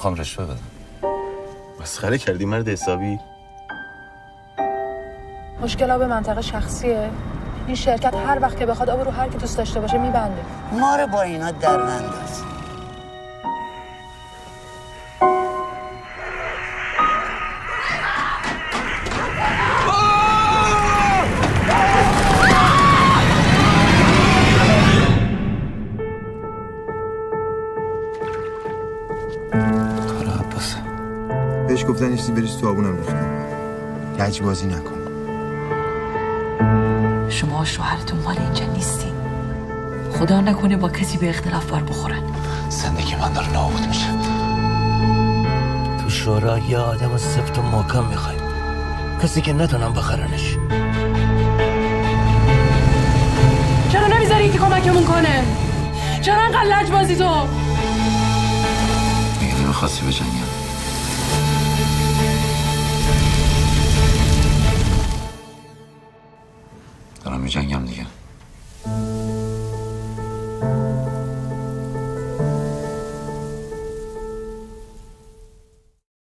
میخوام رشوه بدم. مسخره کردی مرد حسابی. مشکل آب منطقه شخصیه. این شرکت هر وقت که بخواد آب رو هر کی دوست داشته باشه میبنده. ما رو با اینا در ننداز. بهش گفتن یه چیزی بریز تو آبونم ریختم. لج بازی نکن. شما شوهرتون مال اینجا نیستین. خدا نکنه با کسی به اختلاف بار بخورن. زندگی من داره نابود میشه. تو شورا یه آدم سفت و محکم میخوایم، کسی که نتونم بخرنش. چرا نمیذاری یکی کمکمون کنه؟ چرا انقدر لج بازی تو؟ میگه نمیخواستی بجنگم. دارم میجنگم